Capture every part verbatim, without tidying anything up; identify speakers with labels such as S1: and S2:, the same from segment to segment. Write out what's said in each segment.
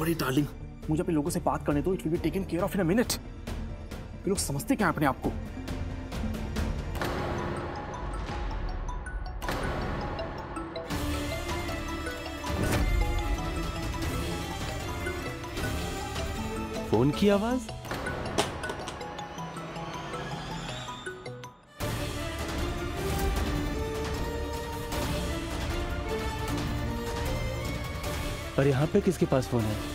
S1: Worry darling, मुझे अपने लोगों से बात करने दो। It will be taken care of in a minute. ये लोग समझते क्या अपने आप को?
S2: फोन की आवाज। और यहाँ पे किसके पास फोन है?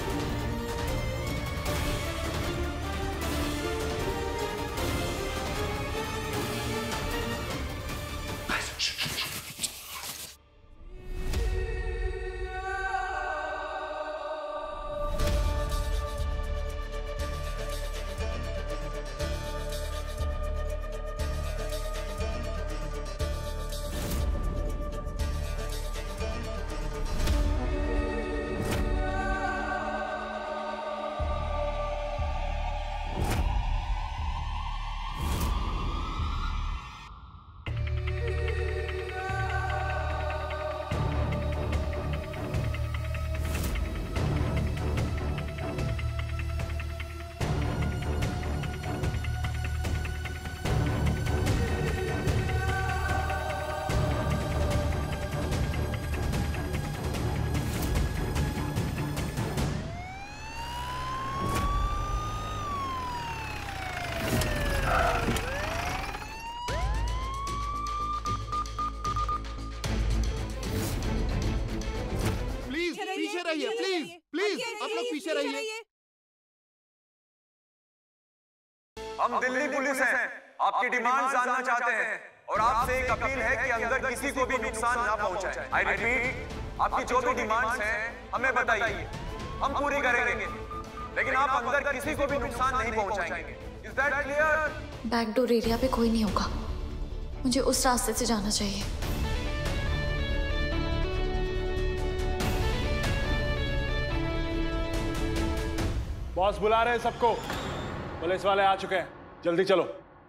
S3: हम दिल्ली पुलिस हैं, आपकी डिमांड जानना चाहते हैं और आपसे एक अपील है कि अंदर किसी को भी नुकसान ना पहुंचाएं। आई रिपीट, आपकी जो भी डिमांड्स हैं हमें बताइए, हम पूरी करेंगे, लेकिन आप अंदर किसी को भी नुकसान नहीं पहुंचाएंगे। Is that clear?
S4: Backdoor area पे कोई नहीं होगा, मुझे उस रास्ते से जाना चाहिए।
S5: बॉस बुला रहे हैं सबको, पुलिस वाले आ चुके हैं, जल्दी चलो।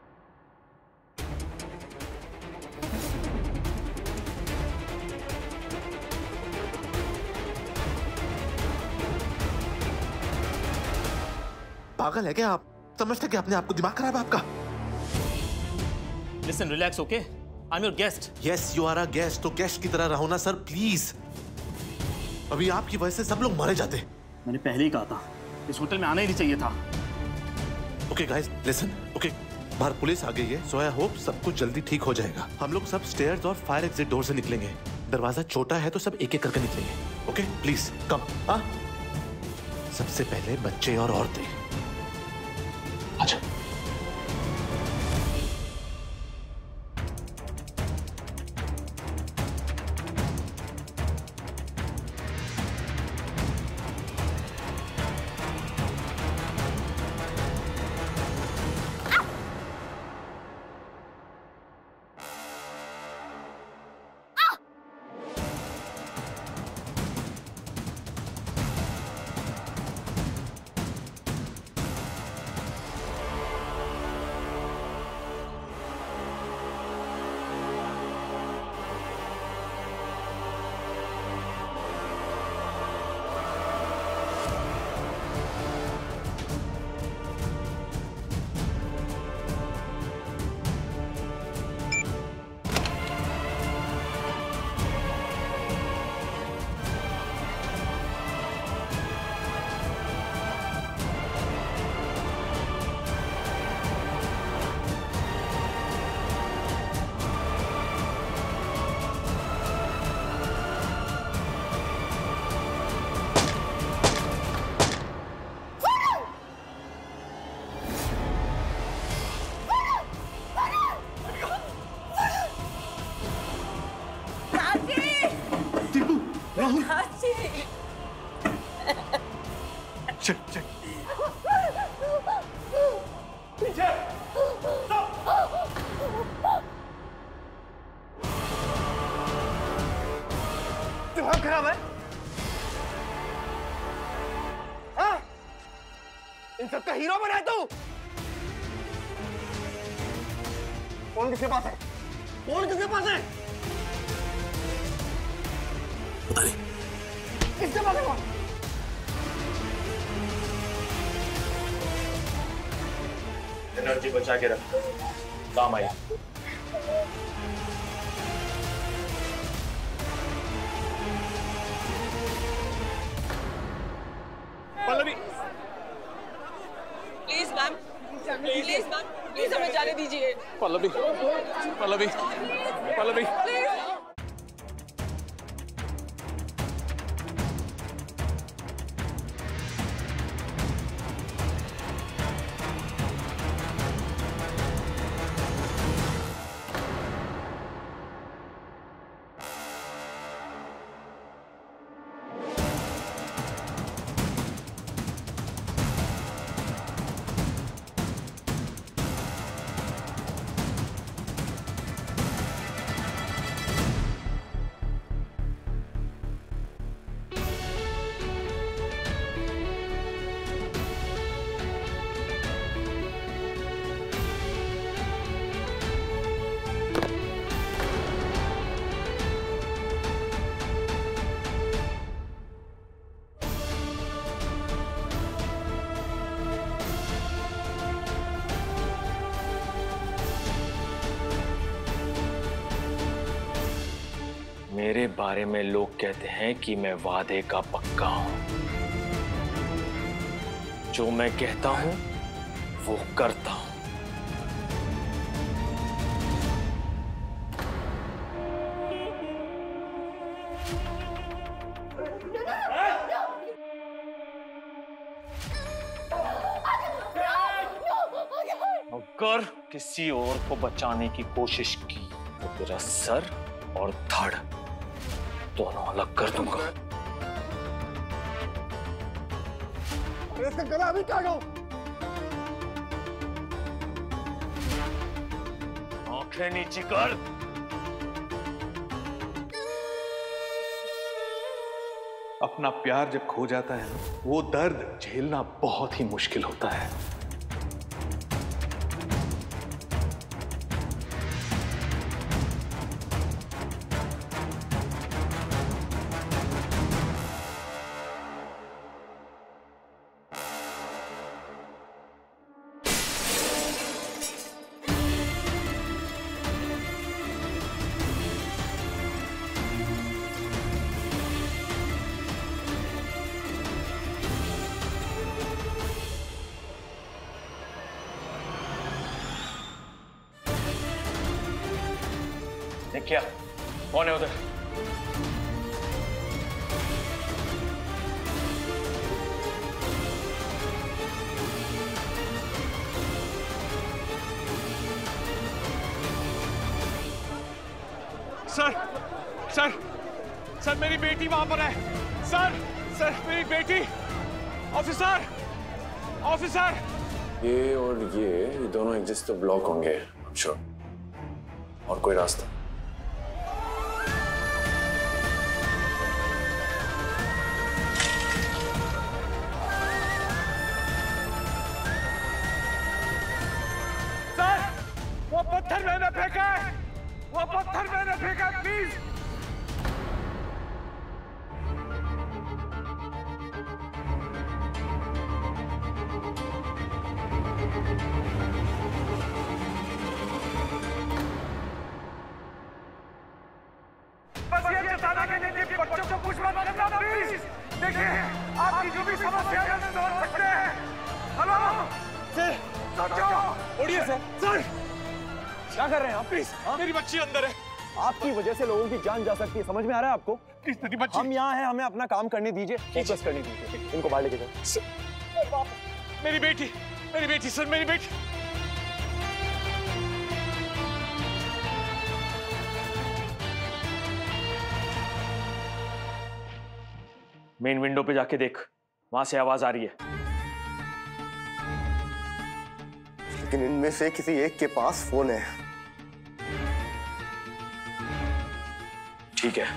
S6: पागल है क्या आप? समझते क्या अपने आप को? दिमाग खराब है आपका?
S1: Listen, relax, okay? I'm your guest.
S6: Yes, you are a guest. तो गेस्ट की तरह रहो ना सर, प्लीज। अभी आपकी वजह से सब लोग मारे जाते।
S1: मैंने पहले ही कहा था, इस होटल में आना ही नहीं चाहिए था।
S6: Okay guys, listen. ओके, बाहर पुलिस आ गई है, सो आई होप सब कुछ जल्दी ठीक हो जाएगा। हम लोग सब स्टेयर्स और फायर एग्जिट डोर से निकलेंगे। दरवाजा छोटा है तो सब एक एक करके निकलेंगे। Okay, please come. हाँ, सबसे पहले बच्चे और औरतें। अच्छा।
S3: किसके पास है? फोन किसके पास है?
S6: पता नहीं।
S3: किसके पास है फोन?
S2: एनर्जी बचा के रख, काम आई।
S5: Pallavi,
S7: please ma'am, please ma'am, please हमें जाने दीजिए।
S5: पल्लवी, पल्लवी, पल्लवी,
S2: मेरे बारे में लोग कहते हैं कि मैं वादे का पक्का हूं। जो मैं कहता हूं वो करता हूं। अगर किसी और को बचाने की कोशिश की तो तेरा सर और धड़ दोनों अलग कर दूंगा।
S5: इसका गला अभी काटो।
S2: आंखें नीची कर।
S3: अपना प्यार जब खो जाता है ना, वो दर्द झेलना बहुत ही मुश्किल होता है।
S2: क्या कौन है उधर?
S5: सर, सर, सर मेरी बेटी वहां पर है। सर, सर मेरी बेटी। Officer, officer.
S8: ये और ये ये दोनों एग्जिस्ट तो ब्लॉक होंगे, श्योर। और कोई रास्ता?
S5: सर, वो पत्थर मैंने फेंका है, वो पत्थर मैंने फेंका है, प्लीज। बस ये बताना कि बच्चों को कुछ मत करना, प्लीज। देखिए, आपकी जो भी समस्या है सुलझ सकते हैं। हेलो सर, सोचो। उड़िए सर। सर क्या कर रहे हैं आप? प्लीज, मेरी बच्ची अंदर है।
S1: आपकी वजह से लोगों की जान जा सकती है, समझ में आ रहा है आपको?
S5: किस तेरी बच्ची?
S1: हम यहाँ हैं, हमें अपना काम करने दीजिए, फोकस करने दीजिए। इनको बाहर लेके जाओ।
S5: मेरी बेटी, मेरी बेटी सर, मेरी बेटी।
S2: मेन विंडो पे जाके देख, वहां से आवाज आ रही है।
S9: लेकिन इनमें से किसी एक के पास फोन है।
S2: ठीक है,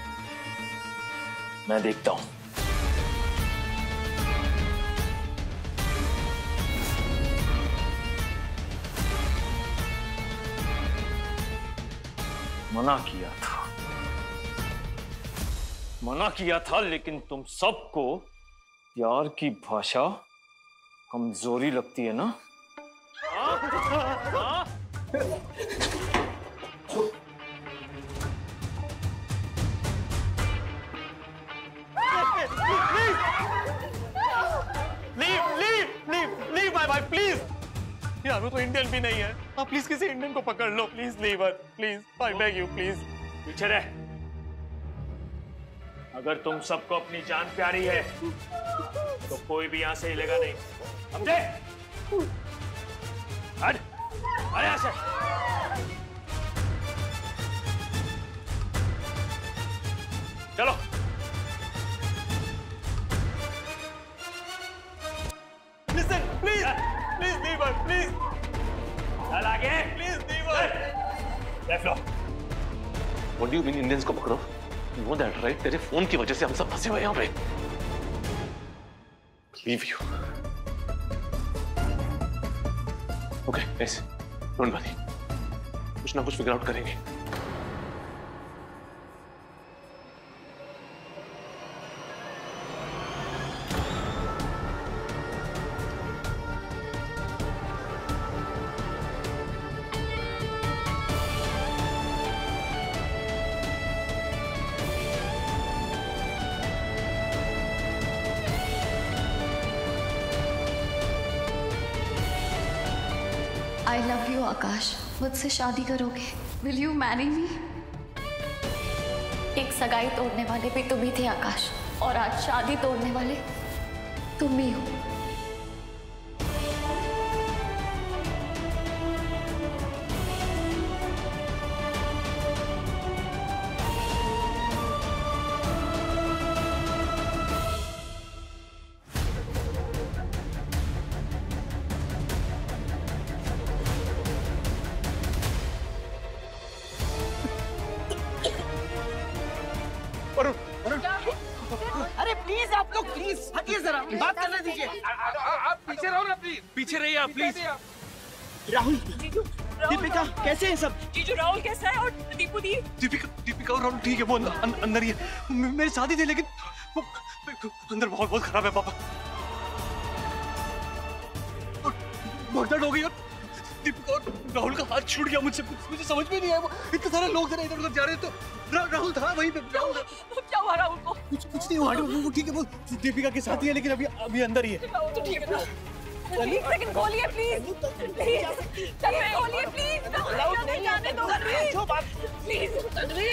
S2: मैं देखता हूं। मना किया था, मना किया था, लेकिन तुम सबको प्यार की भाषा कमजोरी लगती है ना? हाँ? यार वो तो इंडियन भी नहीं है। आप प्लीज किसी इंडियन को पकड़ लो, please leave her, please, I beg you, please. पीछे रह। अगर तुम सबको अपनी जान प्यारी है तो कोई भी यहां से हिलेगा नहीं, समझे? हट, अरे यहां से। चलो। Listen, please, please, leave her, please। चल आगे, please, लीवर। Left लो।
S6: What do you mean Indians को पकड़ो? You know that, right? तेरे फोन की वजह से हम सब फंसे हुए यहाँ पे। Leave you. Okay, guys, don't worry. कुछ ना कुछ figure out करेंगे।
S4: I love you, आकाश। मुझसे शादी करोगे? Will you marry me? एक सगाई तोड़ने वाले भी तुम ही थे आकाश, और आज शादी तोड़ने वाले तुम ही हो।
S5: अरे प्लीज आप लोग प्लीज हटिए जरा, बात करने दीजिए। आप पीछे रहो ना प्लीज, पीछे रहिए आप प्लीज। राहुल, दीपिका कैसे हैं सब?
S7: जीजू राहुल कैसा है और दीपू दी?
S2: दीपिका दीपिका और राहुल ठीक है, वो अंदर अंदर ही है। मेरी शादी थी लेकिन वो अंदर बहुत बहुत खराब है पापा, बहुत दर्द हो गई और दीपिका और राहुल का हाथ छूट गया मुझसे, मुझे समझ में नहीं आया। वो इतने सारे लोग थे इधर उधर जा रहे थे, तो रा, राहुल था वहीं पे।
S7: क्या हुआ राहुल को?
S2: कुछ कुछ नहीं हुआ, वो ठीक है, वो दीपिका के साथ ही है लेकिन अभी अभी अंदर ही है।
S7: तो ठीक है ना, एक सेकंड खोलिए प्लीज, प्लीज तन्वी खोलिए प्लीज, राहुल नहीं जाने दो please, Tanvi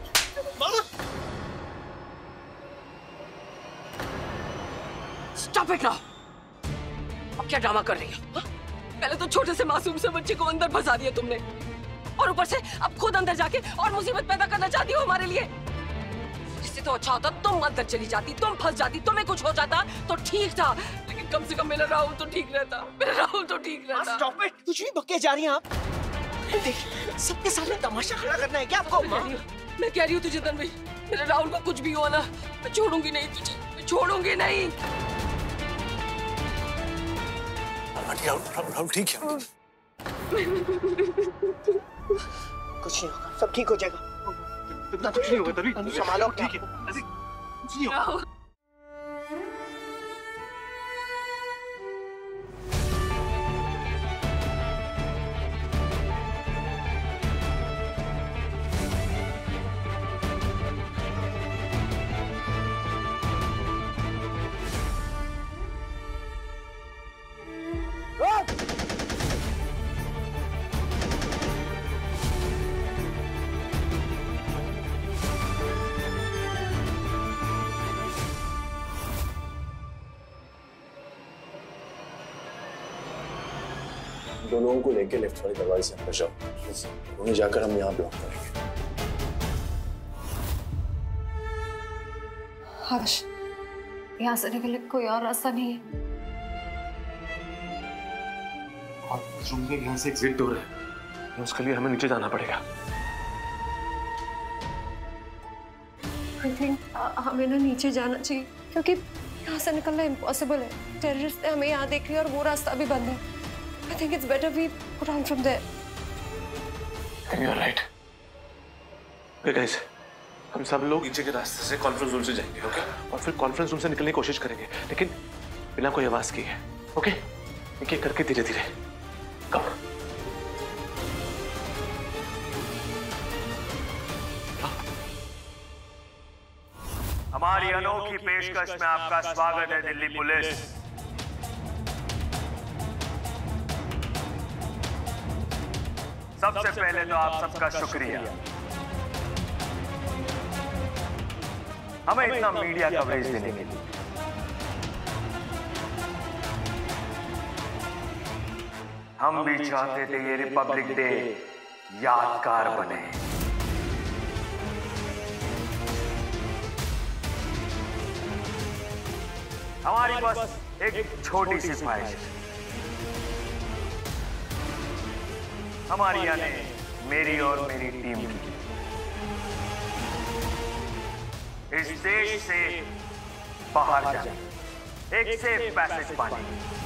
S7: stop it now. अब क्या ड्रामा कर रही हो? पहले तो छोटे से मासूम से बच्चे को अंदर फंसा दिया तुमने, और ऊपर से अब खुद अंदर जाके और मुसीबत पैदा करना चाहती हो हमारे लिए। इससे तो अच्छा होता तुम अंदर चली जाती, तुम फंस जाती, तुम्हें कुछ हो जाता तो ठीक था, लेकिन कम से कम मेरा राहुल तो ठीक रहता, मेरा राहुल तो ठीक रहता।
S5: स्टॉप इट, कुछ भी बके जा रही हैं आप। देखिए सबके सामने तमाशा खड़ा करना है क्या आपको?
S7: मैं कह रही हूँ तुझे तन्वी, मेरे राहुल को कुछ भी हो ना, मैं छोड़ूंगी नहीं तुझे, मैं छोड़ूंगी नहीं।
S2: राहुल ठीक है,
S5: कुछ नहीं होगा, सब ठीक हो जाएगा।
S2: इतना कुछ नहीं होगा तभी,
S5: संभालो,
S2: ठीक है, ऐसे कुछ नहीं होगा।
S8: दो लोगों को लेके लेफ्ट वाले दरवाजे से अंदर जाओ, उन्हें जाकर हम यहाँ ब्लॉक करेंगे।
S4: हर्ष, यहाँ से निकलने का कोई और रास्ता नहीं है।
S6: और रूम के यहाँ से एग्जिट डोर है, उसके लिए हमें नीचे जाना पड़ेगा।
S4: I think हमें ना नीचे जाना चाहिए, क्योंकि यहाँ से निकलना इम्पॉसिबल है। टेररिस्ट ने हमें यहाँ देख लिया और वो रास्ता भी बंद है। I think it's better we go down from there.
S6: You're right. Okay guys, हम सब लोग नीचे के रास्ते से कॉन्फ्रेंस रूम से जाएंगे, ओके? और फिर कॉन्फ्रेंस रूम से निकलने की कोशिश करेंगे, लेकिन बिना कोई आवाज की है, ओके? एक एक करके धीरे धीरे। कम।
S5: हमारी अनोखी पेशकश में आपका स्वागत है दिल्ली पुलिस। सबसे पहले तो आप सबका शुक्रिया हमें इतना मीडिया कवरेज देने के लिए। हम भी चाहते थे ये रिपब्लिक डे यादगार बने। हमारी बस एक छोटी सी ख्वाहिश है। हमारी यानी मेरी और मेरी टीम की इस देश से बाहर जाए, एक सेफ पैसेज पाने।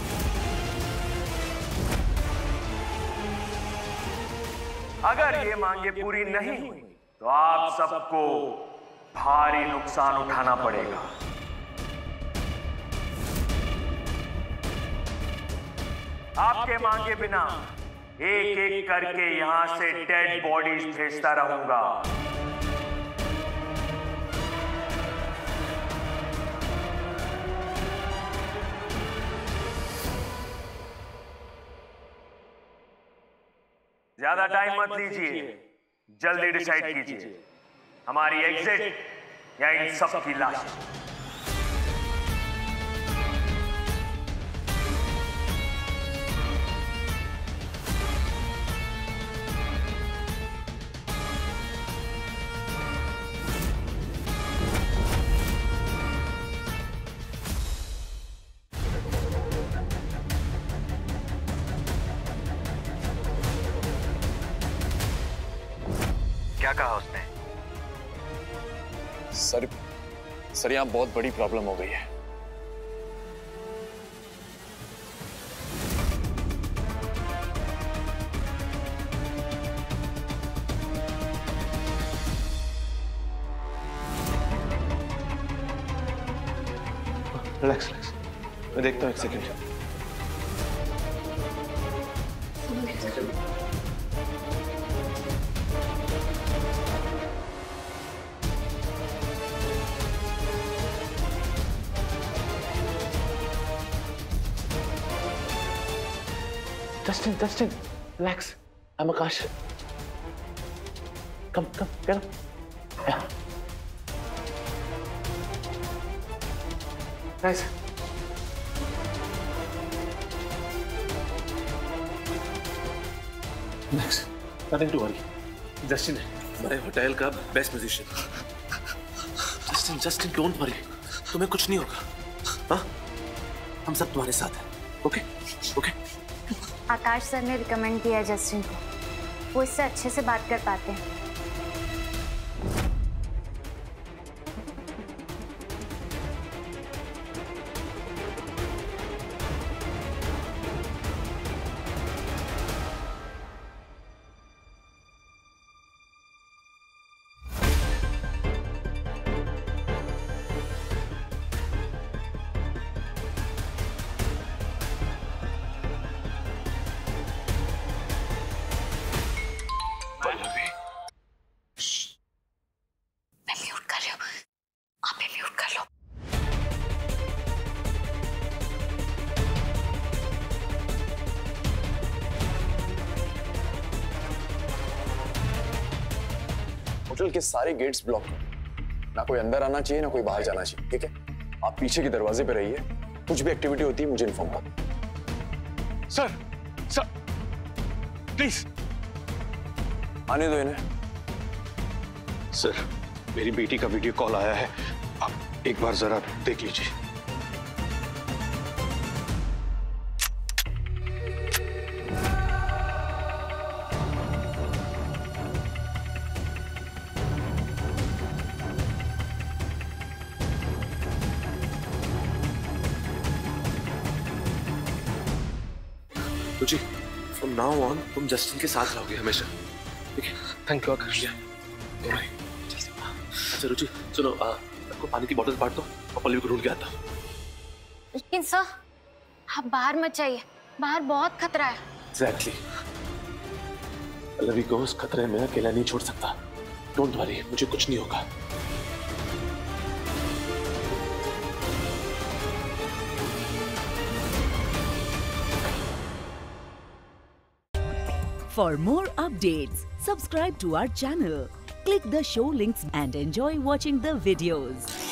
S5: अगर ये मांगे पूरी नहीं हुई तो आप सबको भारी नुकसान उठाना पड़ेगा। आपके मांगे बिना एक एक करके यहां से डेड बॉडीज भेजता रहूंगा। ज्यादा टाइम मत लीजिए, जल्दी डिसाइड कीजिए हमारी एग्जिट या इन सब की लाश। क्या कहा उसने?
S8: सर सर यहाँ बहुत बड़ी प्रॉब्लम हो गई है।
S6: रिलैक्स रिलैक्स, मैं देखता हूँ एक second. Justin, Justin, relax. I'm Akash. Come, come, get up. Yeah. Nice. Next. Nothing to worry. Justin, हमारे होटल का best musician. Justin, Justin, don't worry. तुम्हें कुछ नहीं होगा। हाँ? हम सब तुम्हारे साथ हैं। Okay? Okay?
S10: आकाश सर ने रिकमेंड किया है जस्टिन को, वो इससे अच्छे से बात कर पाते हैं।
S8: होटल के सारे गेट्स ब्लॉक हैं, ना कोई अंदर आना चाहिए ना कोई बाहर जाना चाहिए। ठीक है, आप पीछे के दरवाजे पे रहिए, कुछ भी एक्टिविटी होती है मुझे इन्फॉर्म कर।
S5: सर सर प्लीज
S8: आने दो इन्हें।
S11: सर मेरी बेटी का वीडियो कॉल आया है, आप एक बार जरा देख लीजिए।
S6: रुचि, from now on तुम जस्टिन के साथ रहोगे हमेशा, ठीक है? Thank you Akash. अच्छा रुचि सुनो, आपको पानी की बोतल बांट दो और पल्लवी को ढूंढ के आता हूँ।
S10: लेकिन सर आप बाहर मत जाइए, बाहर बहुत खतरा है।
S6: Exactly. पल्लवी को उस खतरे में अकेला नहीं छोड़ सकता। डोंट वरी, मुझे कुछ नहीं होगा।
S12: For more updates, subscribe to our channel, click the show links and enjoy watching the videos.